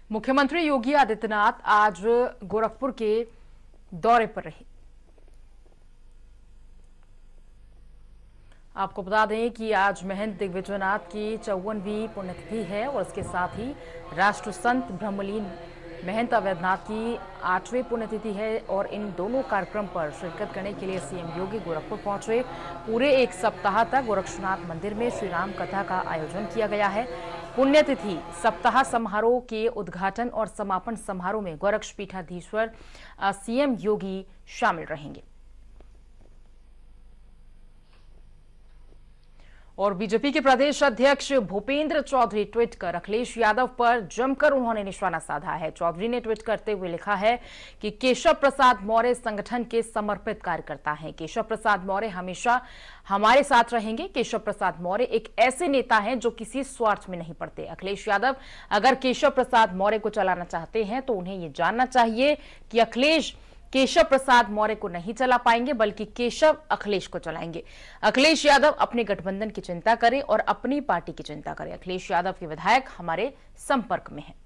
मुख्यमंत्री योगी आदित्यनाथ आज गोरखपुर के दौरे पर रहे। आपको बता दें कि आज महंत दिग्विजयनाथ की 54वीं पुण्यतिथि है और इसके साथ ही राष्ट्र संत ब्रह्मलीन महंत अवैधनाथ की 8वीं पुण्यतिथि है और इन दोनों कार्यक्रम पर शिरकत करने के लिए सीएम योगी गोरखपुर पहुंचे। पूरे एक सप्ताह तक गोरक्षनाथ मंदिर में श्री राम कथा का आयोजन किया गया है। पुण्यतिथि सप्ताह समारोह के उद्घाटन और समापन समारोह में गोरक्ष पीठाधीश्वर सीएम योगी शामिल रहेंगे। और बीजेपी के प्रदेश अध्यक्ष भूपेंद्र चौधरी ट्वीट कर अखिलेश यादव पर जमकर उन्होंने निशाना साधा है। चौधरी ने ट्वीट करते हुए लिखा है कि केशव प्रसाद मौर्य संगठन के समर्पित कार्यकर्ता हैं। केशव प्रसाद मौर्य हमेशा हमारे साथ रहेंगे। केशव प्रसाद मौर्य एक ऐसे नेता हैं जो किसी स्वार्थ में नहीं पड़ते। अखिलेश यादव अगर केशव प्रसाद मौर्य को चलाना चाहते हैं तो उन्हें ये जानना चाहिए कि अखिलेश केशव प्रसाद मौर्य को नहीं चला पाएंगे, बल्कि केशव अखिलेश को चलाएंगे। अखिलेश यादव अपने गठबंधन की चिंता करें और अपनी पार्टी की चिंता करें। अखिलेश यादव के विधायक हमारे संपर्क में हैं।